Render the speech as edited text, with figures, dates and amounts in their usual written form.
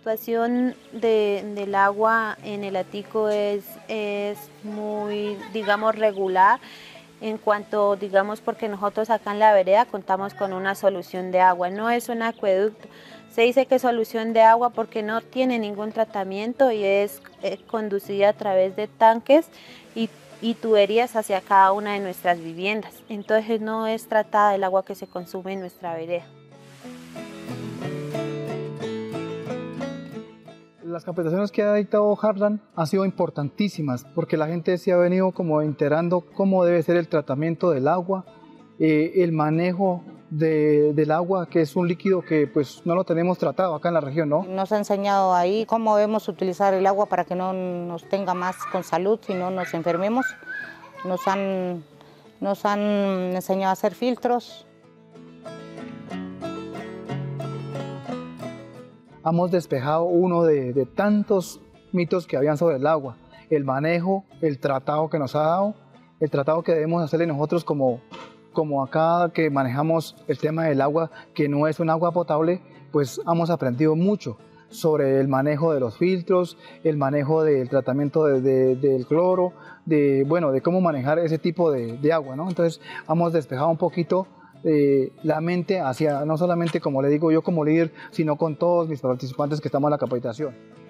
situación del agua en el Atico es muy, digamos, regular en cuanto, digamos, porque nosotros acá en la vereda contamos con una solución de agua, no es un acueducto. Se dice que es solución de agua porque no tiene ningún tratamiento y es conducida a través de tanques y tuberías hacia cada una de nuestras viviendas. Entonces no es tratada el agua que se consume en nuestra vereda. Las capacitaciones que ha dictado Harlan han sido importantísimas porque la gente se ha venido como enterando cómo debe ser el tratamiento del agua, el manejo del agua, que es un líquido que pues no lo tenemos tratado acá en la región, ¿no? Nos ha enseñado ahí cómo debemos utilizar el agua para que no nos tenga más con salud y no nos enfermemos. Nos han enseñado a hacer filtros. Hemos despejado uno de tantos mitos que habían sobre el agua, el manejo, el tratado que nos ha dado, el tratado que debemos hacerle nosotros como acá que manejamos el tema del agua, que no es un agua potable, pues hemos aprendido mucho sobre el manejo de los filtros, el manejo del tratamiento del cloro, de cómo manejar ese tipo de agua, ¿no? Entonces hemos despejado un poquito la mente hacia, no solamente como le digo yo como líder, sino con todos mis participantes que estamos en la capacitación.